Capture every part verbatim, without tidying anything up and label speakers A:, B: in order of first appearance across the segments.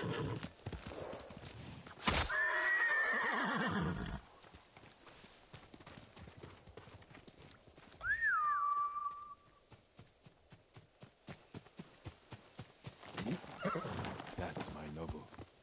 A: That's my Nobu.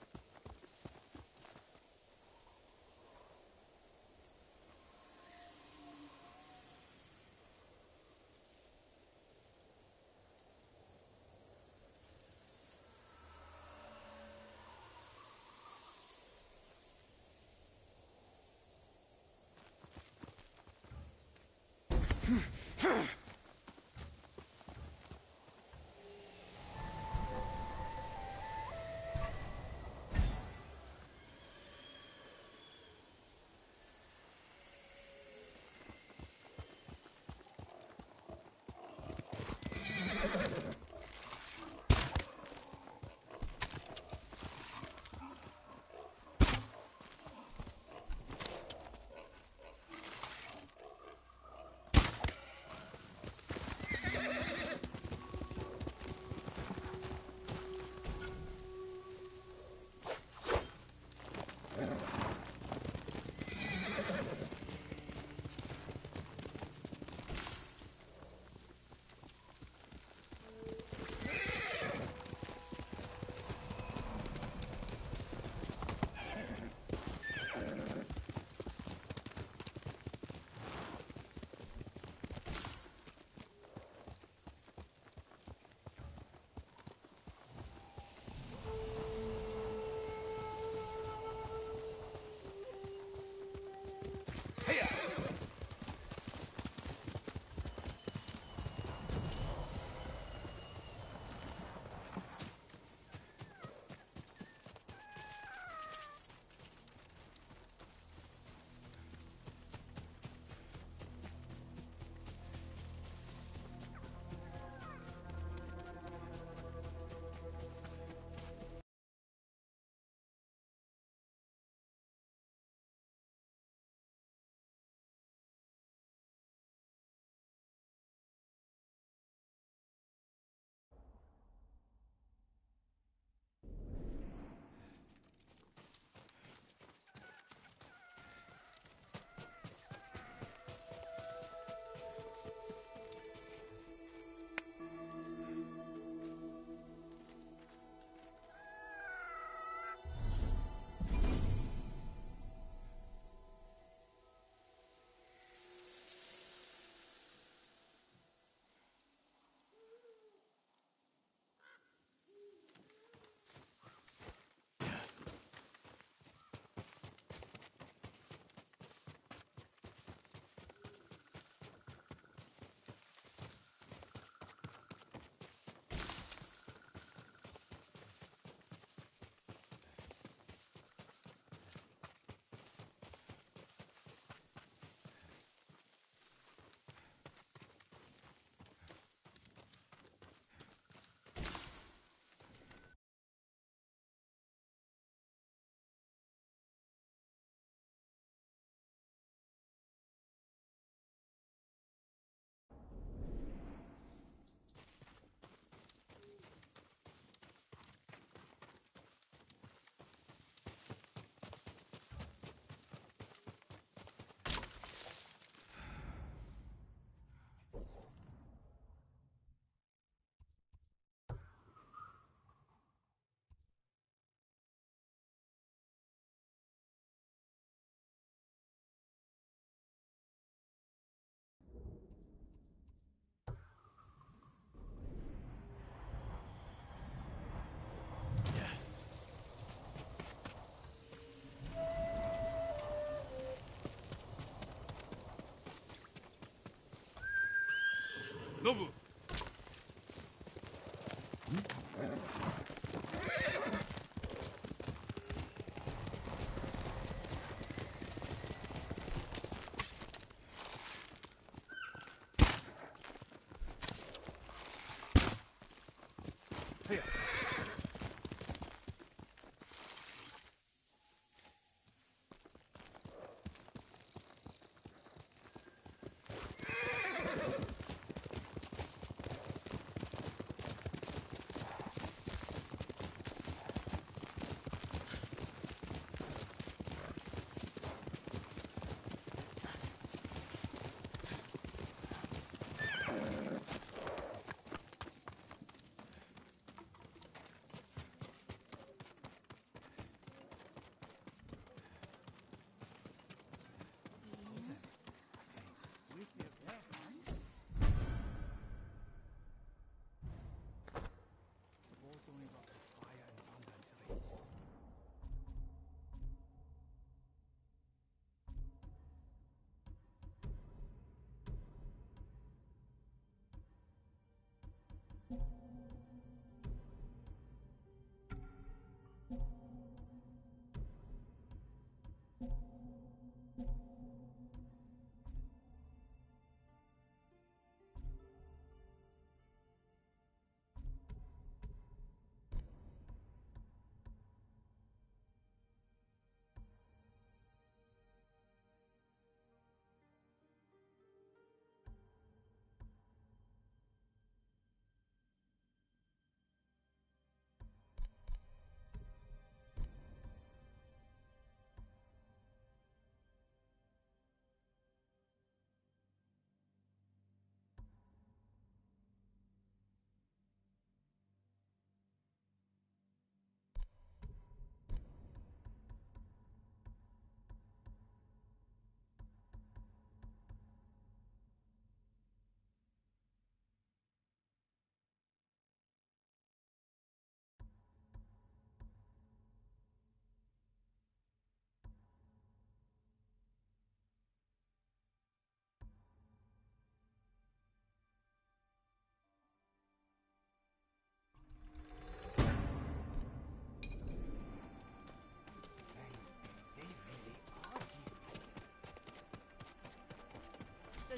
B: Nobu! Here.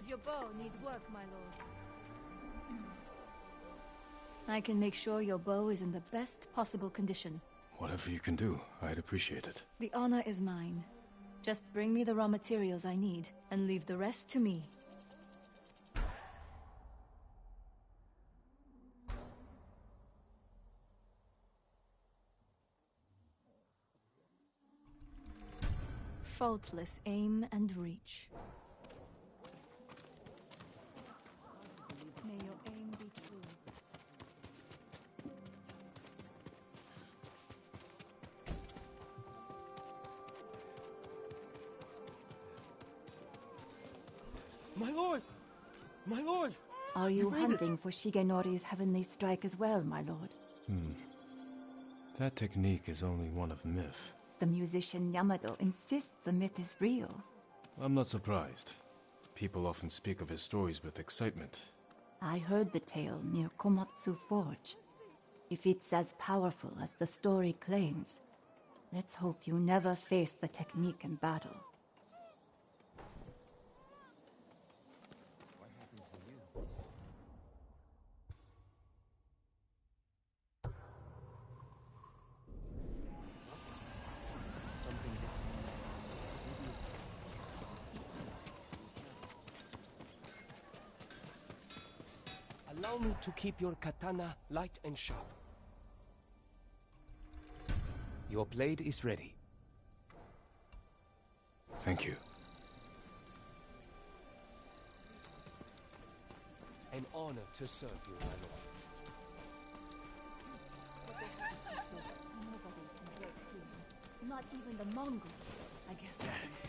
B: Does your bow need work, my lord? I can make sure your bow is in the best possible condition.
A: Whatever you can do, I'd appreciate it.
B: The honor is mine. Just bring me the raw materials I need, and leave the rest to me. Faultless aim and reach. May your aim be true.
C: My lord! My lord!
D: Are you hunting for Shigenori's heavenly strike as well, my lord?
A: Hmm. That technique is only one of myth.
D: The musician Yamado insists the myth is real.
A: I'm not surprised. People often speak of his stories with excitement.
D: I heard the tale near Komatsu Forge. If it's as powerful as the story claims, let's hope you never face the technique in battle.
C: Allow me to keep your katana light and sharp. Your blade is ready.
A: Thank you.
C: An honor to serve you, my lord.
D: Not even the Mongols, I guess.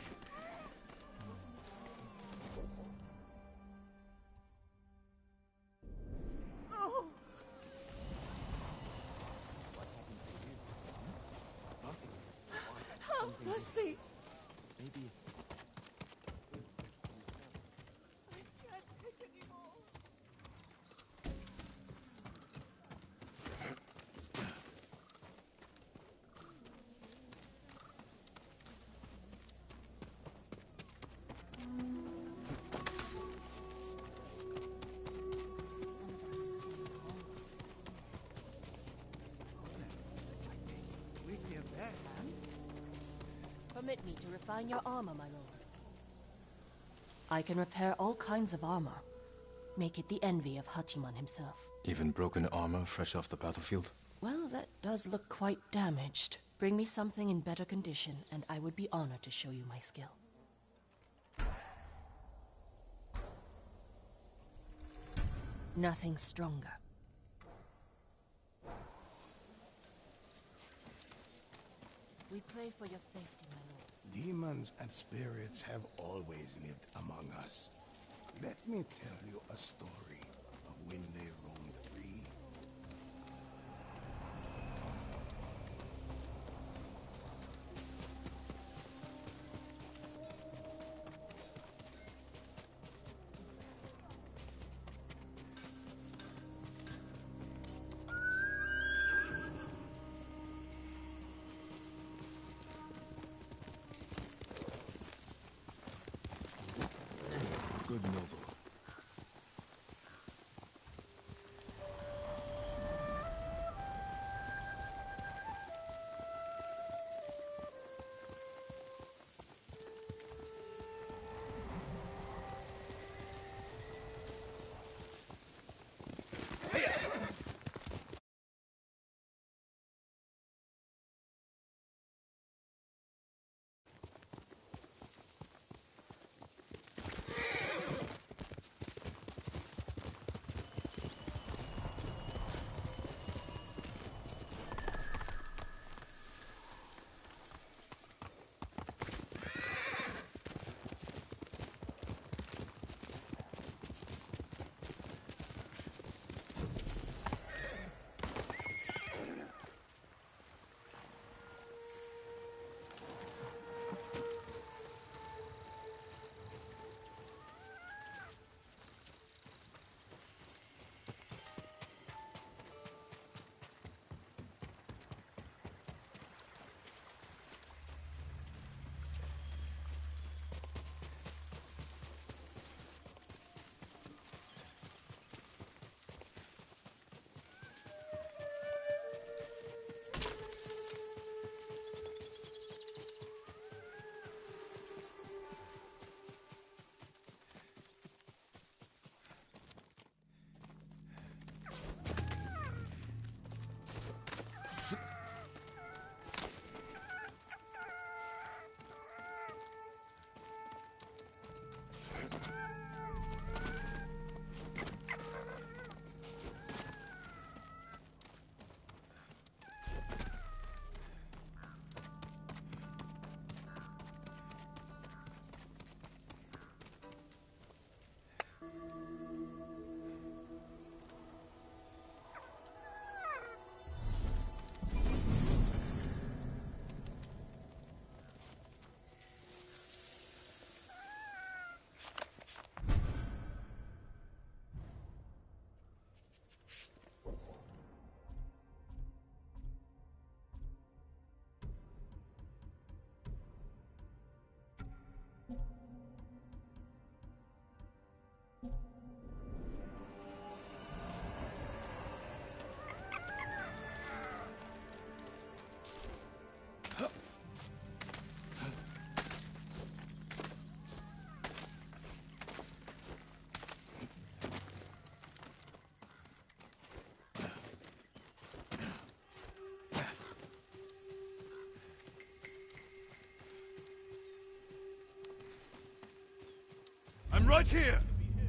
C: Mercy! Maybe it's...
E: Permit me to refine your armor, my lord. I can repair all kinds of armor. Make it the envy of Hachiman himself.
A: Even broken armor fresh off the battlefield?
E: Well, that does look quite damaged. Bring me something in better condition, and I would be honored to show you my skill. Nothing stronger. We pray for your safety, my lord.
F: Demons and spirits have always lived among us. Let me tell you a story of when they roamed free.
A: Good noble.
F: I'm right here!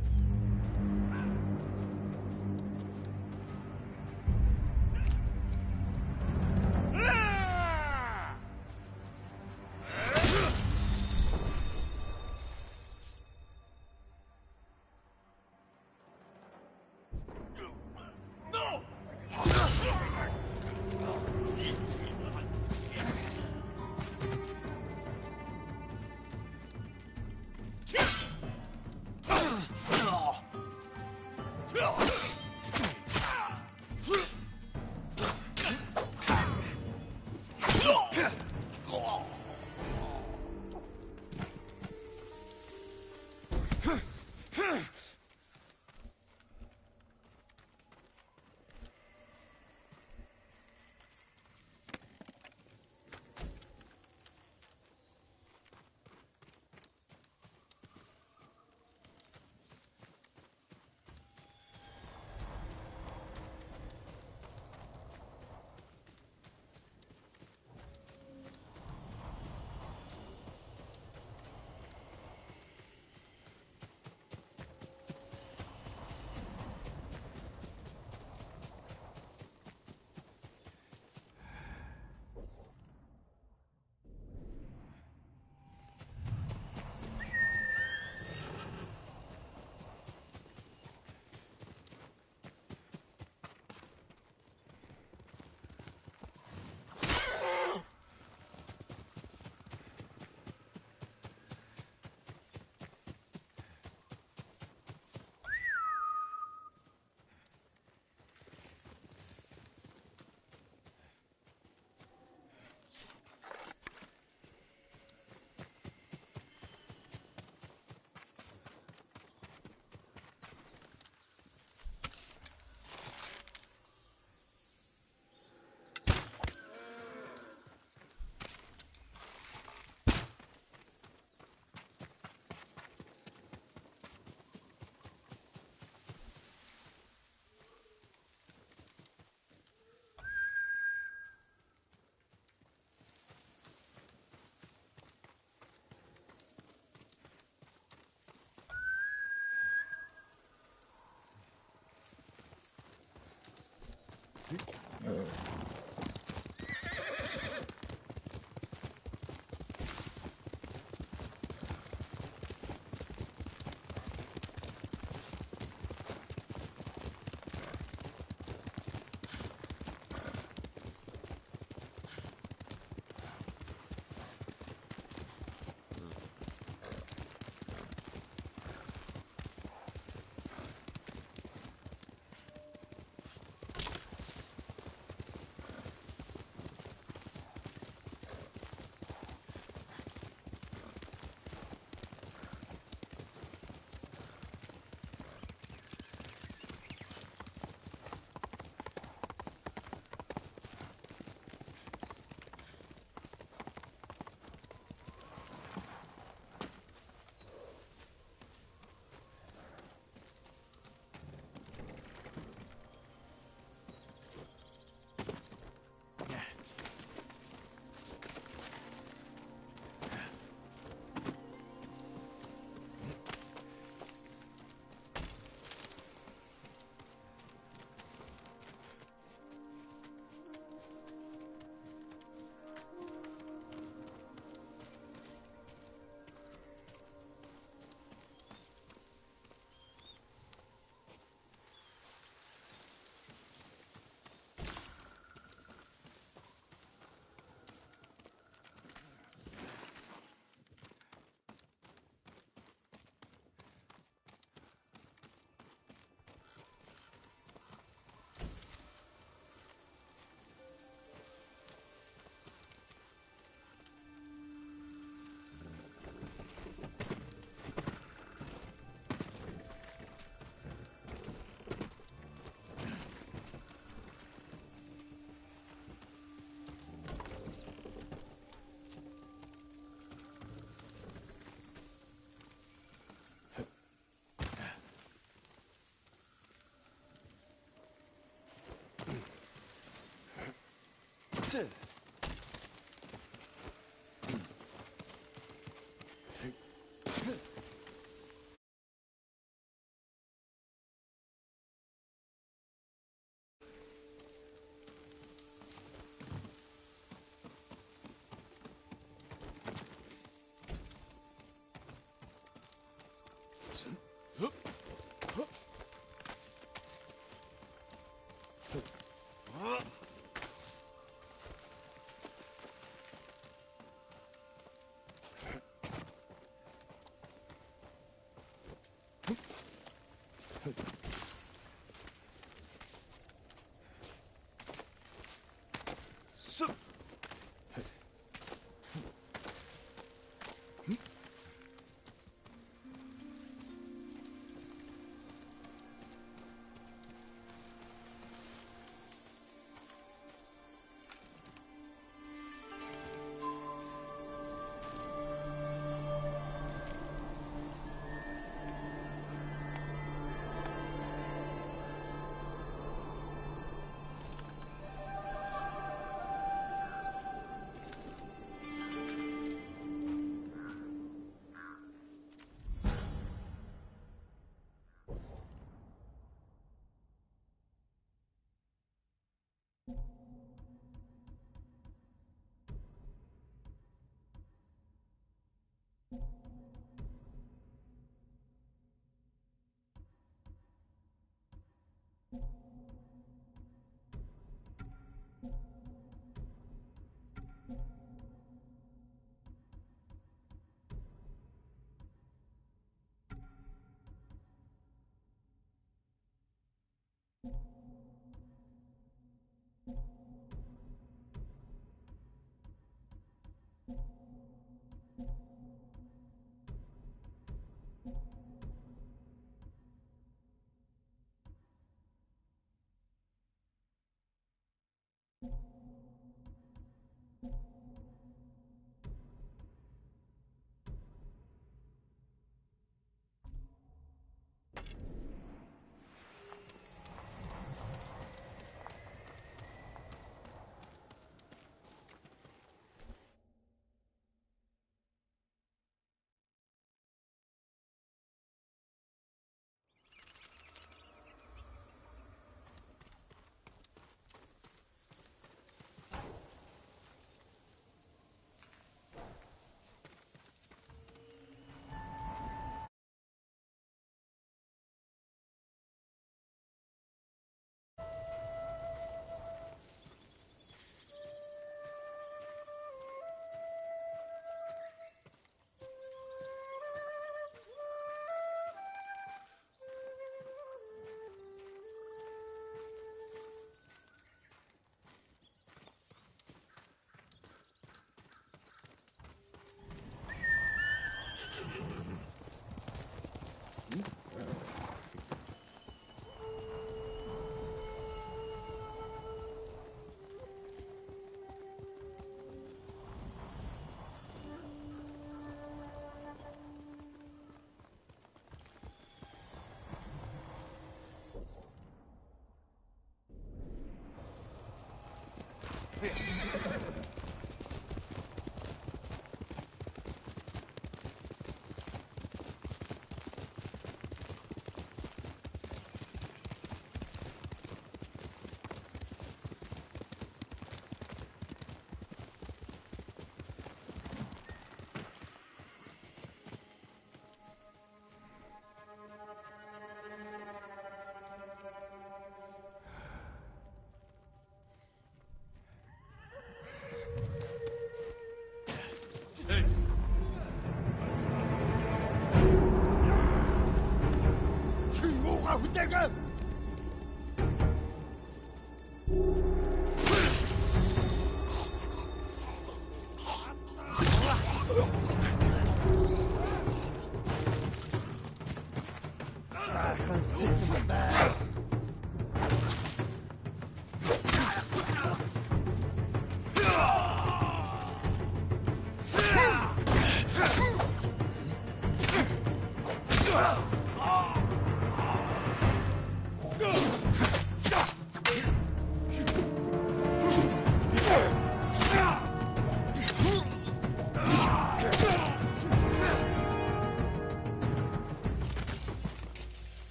C: Tch.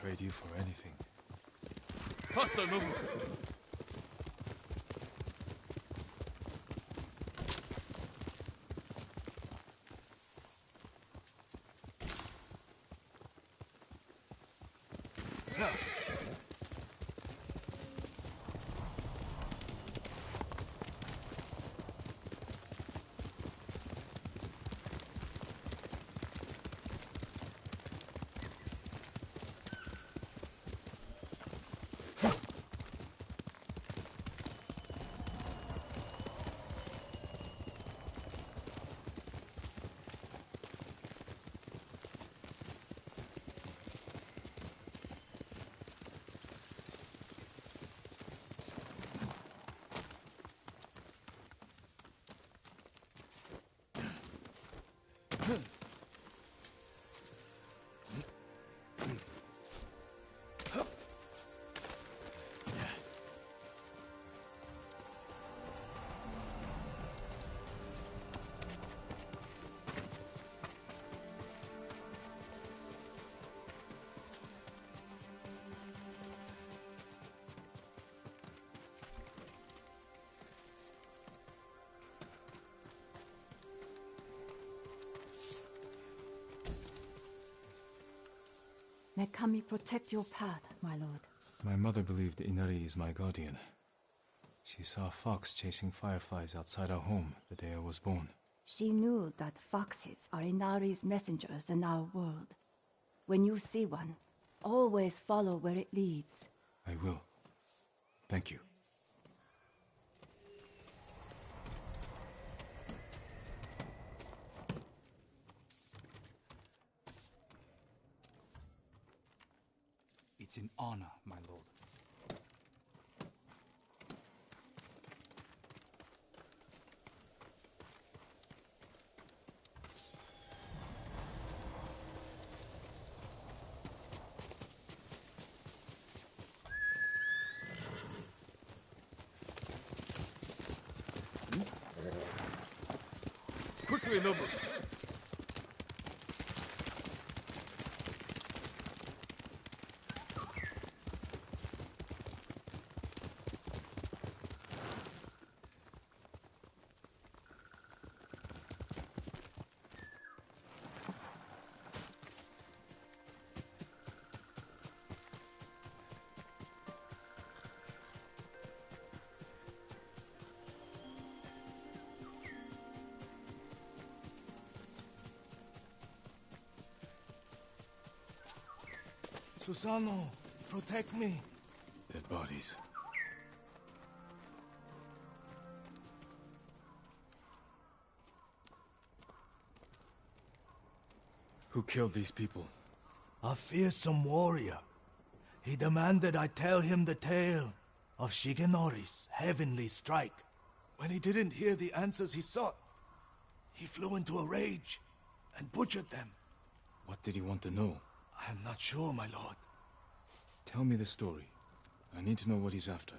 A: trade you for anything.
G: Hostile movement.
D: May Kami protect your path, my lord.
A: My mother believed Inari is my guardian. She saw a fox chasing fireflies outside our home the day I was born.
D: She knew that foxes are Inari's messengers in our world. When you see one, always follow where it leads.
A: I will. Thank you.
G: It's an honor, my lord. Quickly, noble.
F: Susano, protect me.
A: Dead bodies. Who killed these people?
F: A fearsome warrior. He demanded I tell him the tale of Shigenori's heavenly strike. When he didn't hear the answers he sought, he flew into a rage and butchered them.
A: What did he want to know?
F: I am not sure, my lord.
A: Tell me the story. I need to know what he's after.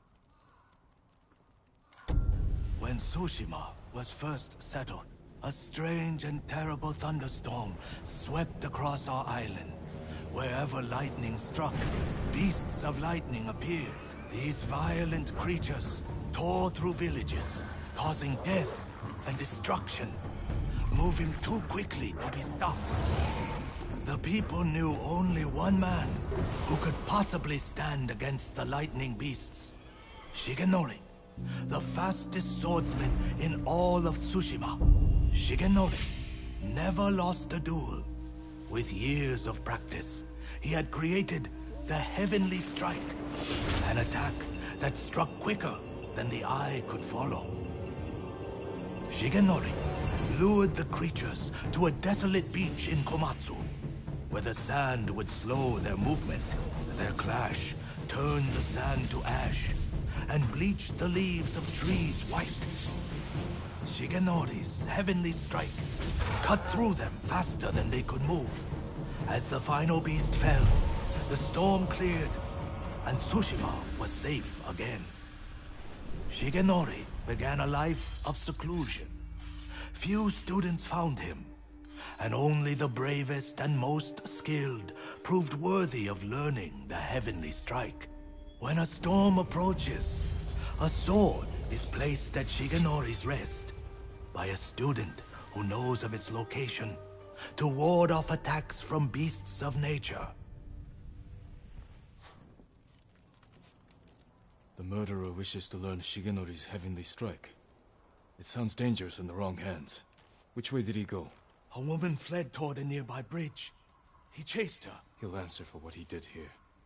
F: When Tsushima was first settled, a strange and terrible thunderstorm swept across our island. Wherever lightning struck, beasts of lightning appeared. These violent creatures tore through villages, causing death and destruction, moving too quickly to be stopped. The people knew only one man who could possibly stand against the lightning beasts. Shigenori, the fastest swordsman in all of Tsushima. Shigenori never lost a duel. With years of practice, he had created the Heavenly Strike, an attack that struck quicker than the eye could follow. Shigenori lured the creatures to a desolate beach in Komatsu, where the sand would slow their movement. Their clash turned the sand to ash and bleached the leaves of trees white. Shigenori's heavenly strike cut through them faster than they could move. As the final beast fell, the storm cleared, and Tsushima was safe again. Shigenori began a life of seclusion. Few students found him, and only the bravest and most skilled proved worthy of learning the heavenly strike. When a storm approaches, a sword is placed at Shigenori's rest by a student who knows of its location to ward off attacks from beasts of nature.
A: The murderer wishes to learn Shigenori's heavenly strike. It sounds dangerous in the wrong hands. Which way did he go?
F: A woman fled toward a nearby bridge. He chased her.
A: He'll answer for what he did here.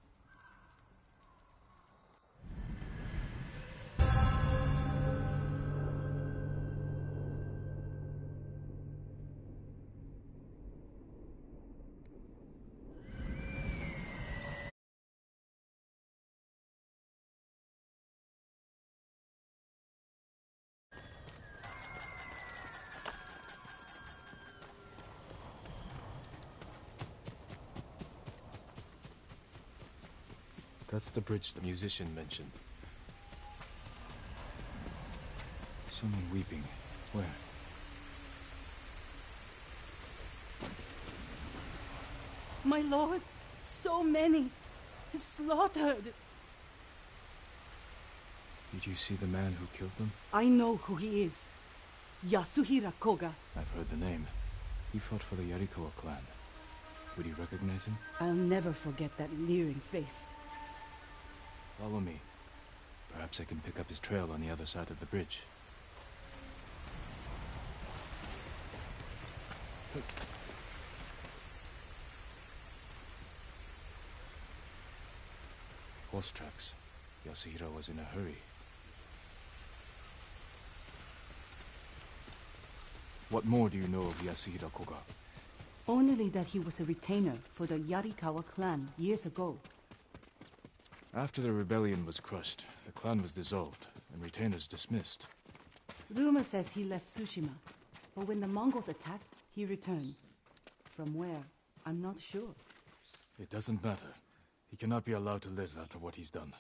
A: That's the bridge the musician mentioned. Someone weeping. Where?
H: My lord, so many. Slaughtered.
A: Did you see the man who killed them?
H: I know who he is. Yasuhira Koga.
A: I've heard the name. He fought for the Yarikawa clan. Would you recognize him?
H: I'll never forget that leering face.
A: Follow me. Perhaps I can pick up his trail on the other side of the bridge. Horse tracks. Yasuhira was in a hurry. What more do you know of Yasuhira Koga?
H: Only that he was a retainer for the Yarikawa clan years ago.
A: After the rebellion was crushed, the clan was dissolved, and retainers dismissed.
H: Rumor says he left Tsushima, but when the Mongols attacked, he returned. From where, I'm not sure.
A: It doesn't matter. He cannot be allowed to live after what he's done.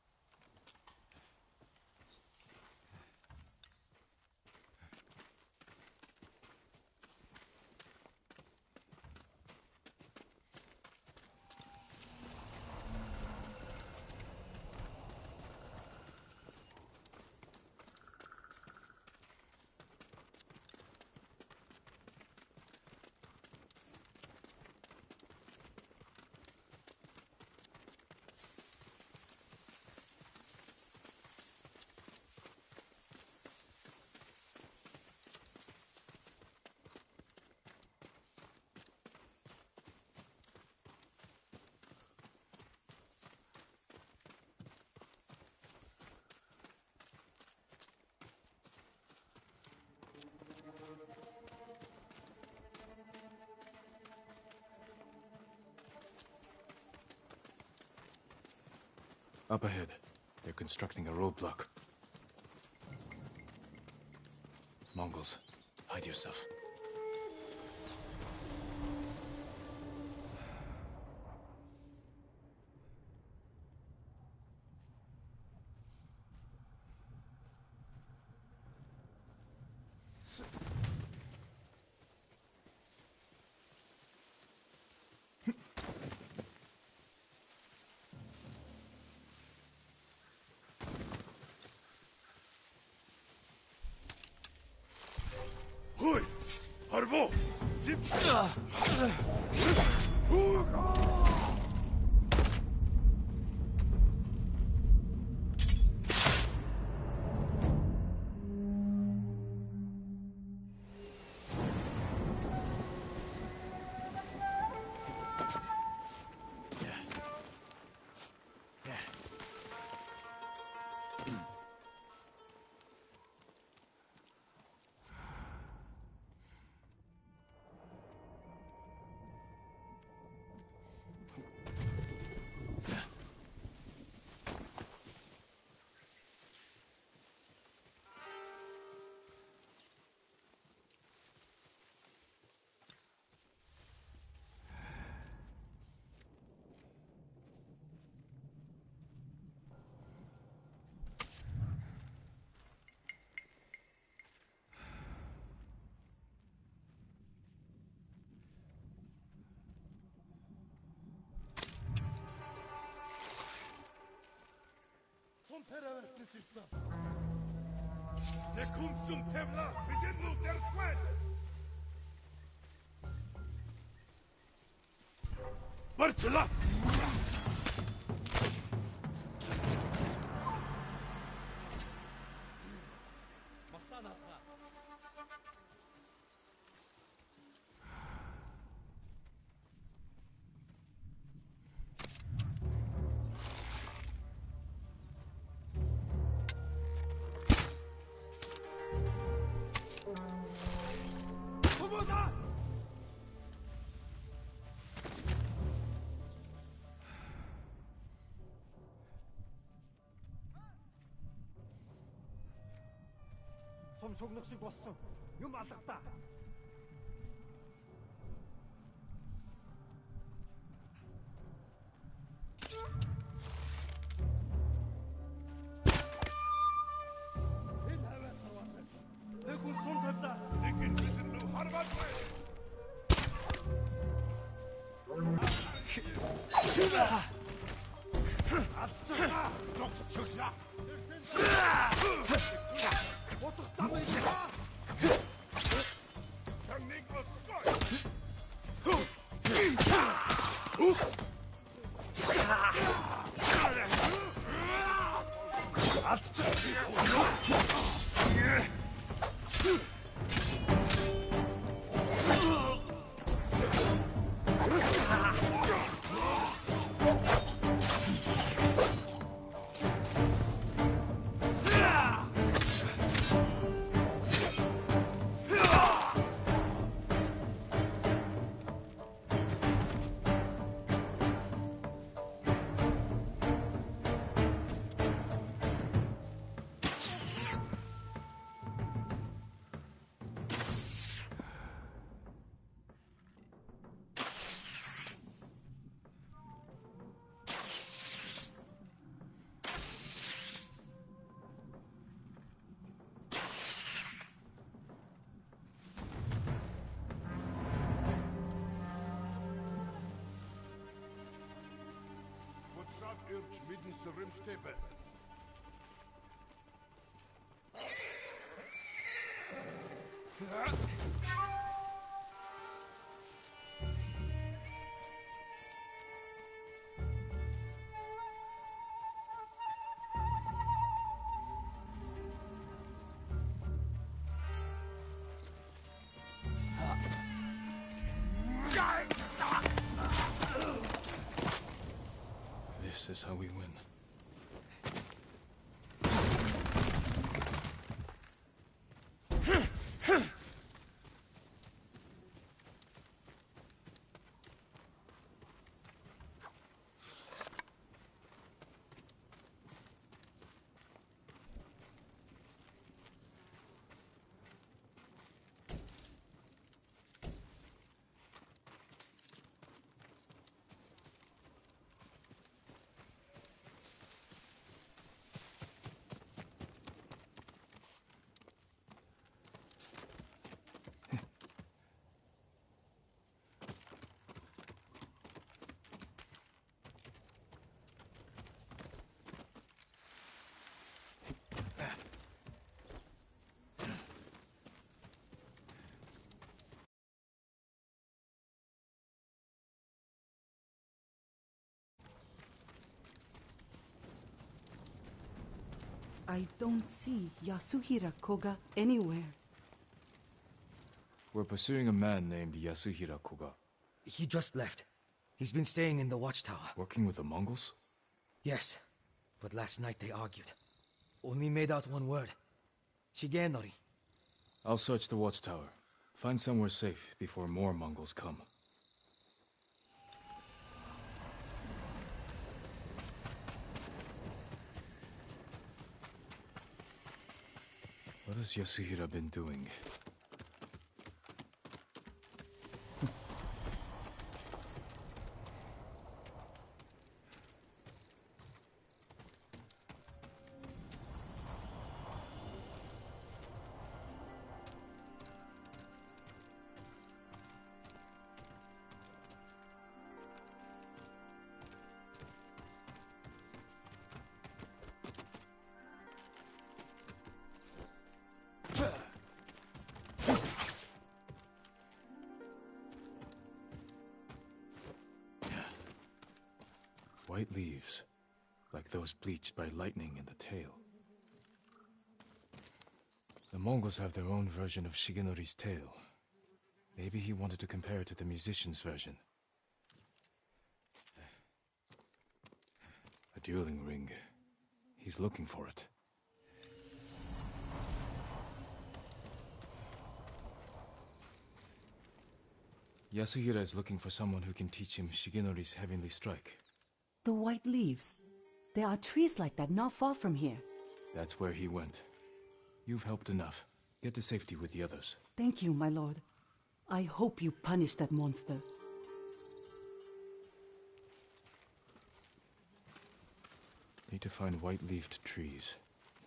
A: Up ahead. They're constructing a roadblock. Mongols, hide yourself.
I: Hui! Harbo! Zip! Ne kumsum tevla, begin move their squad! Bartala!
J: 좀 속력씩 왔어. 이거 맞았다. 내군 손잡다.
I: Lekin bizim nu harbat var.
J: 아트잖아.
I: Çok çıkla.
J: 어떻게 땀을 봐?
I: Teknik ve skoy. Kutsat ürç midden sürümstepe.
A: This is how we win.
H: I don't see Yasuhira Koga anywhere.
A: We're pursuing a man named Yasuhira Koga.
K: He just left. He's been staying in the watchtower.
A: Working with the Mongols?
K: Yes, but last night they argued. Only made out one word. Shigenori.
A: I'll search the watchtower. Find somewhere safe before more Mongols come. What has Yasuhira been doing? White leaves, like those bleached by lightning in the tail. The Mongols have their own version of Shigenori's tale. Maybe he wanted to compare it to the musician's version. A dueling ring. He's looking for it. Yasuhira is looking for someone who can teach him Shigenori's heavenly strike.
H: The white leaves. There are trees like that not far from here.
A: That's where he went. You've helped enough. Get to safety with the others.
H: Thank you, my lord. I hope you punish that monster.
A: Need to find white-leafed trees.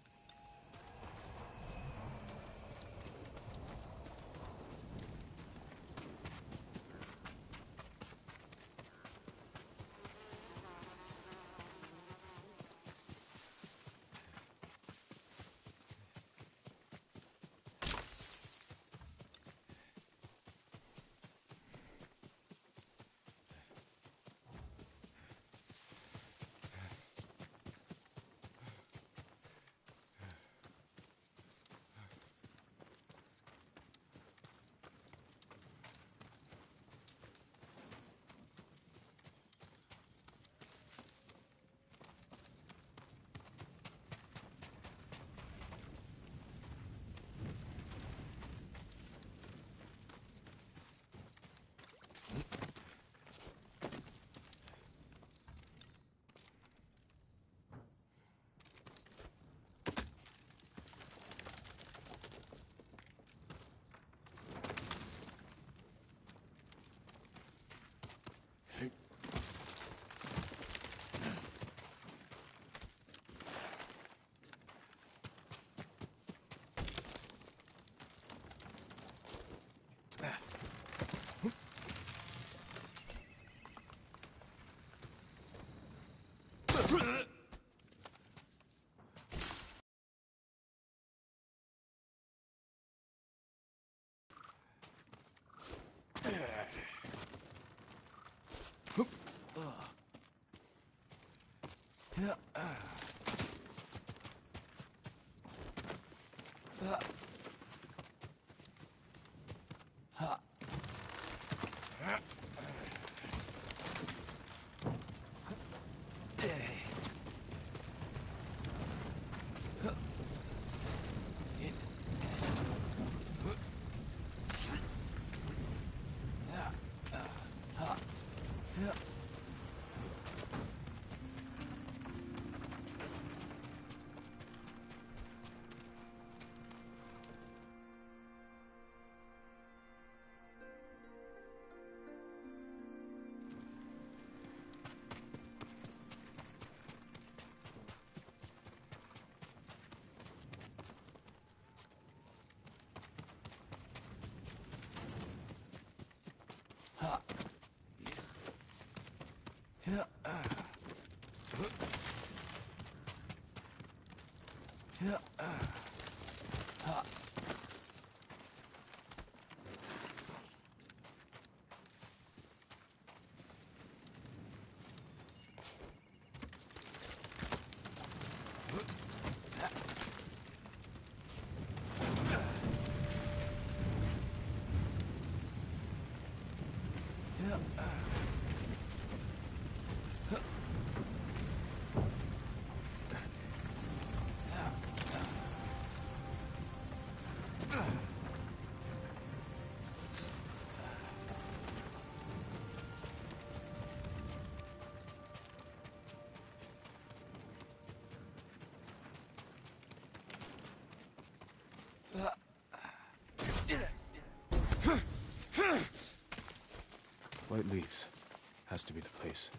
A: White leaves. Has to be the place.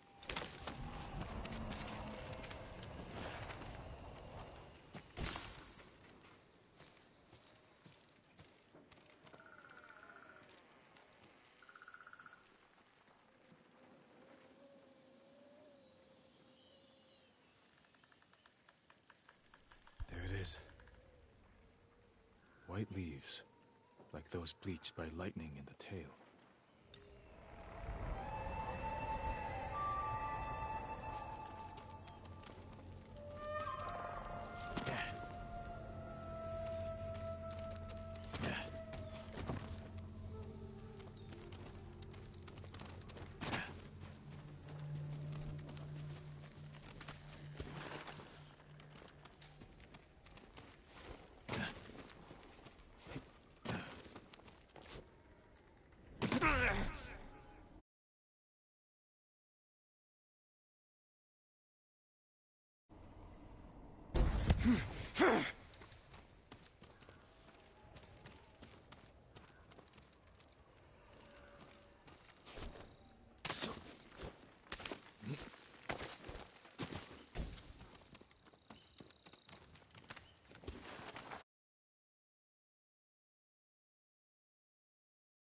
A: There it is. White leaves, like those bleached by lightning in the tail.